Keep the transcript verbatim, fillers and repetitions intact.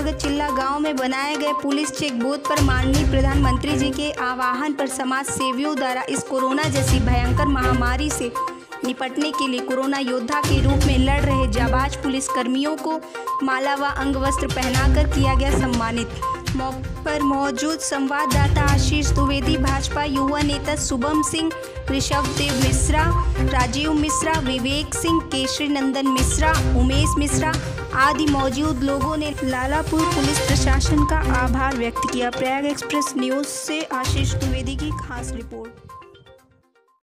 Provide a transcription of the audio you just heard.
अंतर्गत चिल्ला गांव में बनाए गए पुलिस चेक बूथ पर माननीय प्रधानमंत्री जी के आह्वान पर समाज सेवियों द्वारा इस कोरोना जैसी भयंकर महामारी से निपटने के लिए कोरोना योद्धा के रूप में लड़ रहे जाबाज पुलिस कर्मियों को माला व अंग वस्त्र पहनाकर किया गया सम्मानित। मौके पर मौजूद संवाददाता आशीष द्विवेदी, भाजपा युवा नेता शुभम सिंह, ऋषभ देव मिश्रा, राजीव मिश्रा, विवेक सिंह, केशरी नंदन मिश्रा, उमेश मिश्रा आदि मौजूद लोगों ने लालापुर पुलिस प्रशासन का आभार व्यक्त किया। प्रयाग एक्सप्रेस न्यूज से आशीष द्विवेदी की खास रिपोर्ट।